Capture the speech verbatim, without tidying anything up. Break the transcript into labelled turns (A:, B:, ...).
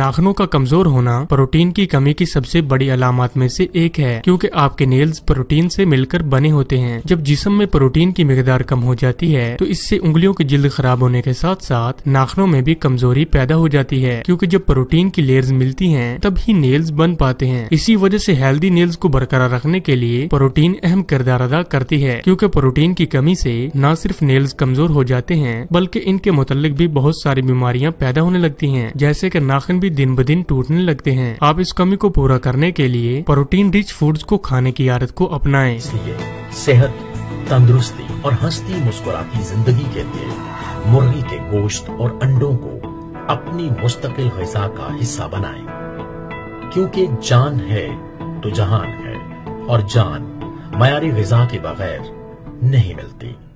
A: नाखूनों का कमजोर होना प्रोटीन की कमी की सबसे बड़ी अलामत में से एक है, क्योंकि आपके नेल्स प्रोटीन से मिलकर बने होते हैं। जब जिस्म में प्रोटीन की मिकदार कम हो जाती है तो इससे उंगलियों की जिल्द खराब होने के साथ साथ नाखूनों में भी कमजोरी पैदा हो जाती है, क्योंकि जब प्रोटीन की लेयर्स मिलती हैं तब ही नेल्स बन पाते हैं। इसी वजह से हेल्दी नेल्स को बरकरार रखने के लिए प्रोटीन अहम किरदार अदा करती है, क्योंकि प्रोटीन की कमी से न सिर्फ नेल्स कमजोर हो जाते हैं बल्कि इनके मुतल्लिक भी बहुत सारी बीमारियां पैदा होने लगती हैं, जैसे कि नाखून भी दिन ब दिन टूटने लगते हैं। आप इस कमी को पूरा करने के लिए प्रोटीन रिच फूड्स को खाने की आदत को अपनाएं।
B: इसलिए सेहत, तंदुरुस्ती और हंसती मुस्कुराती जिंदगी के लिए मुर्गी के गोश्त और अंडों को अपनी मुस्तकिल ग़िज़ा का हिस्सा बनाएं, क्योंकि जान है तो जहान है और जान मयारी ग़िज़ा के बगैर नहीं मिलती।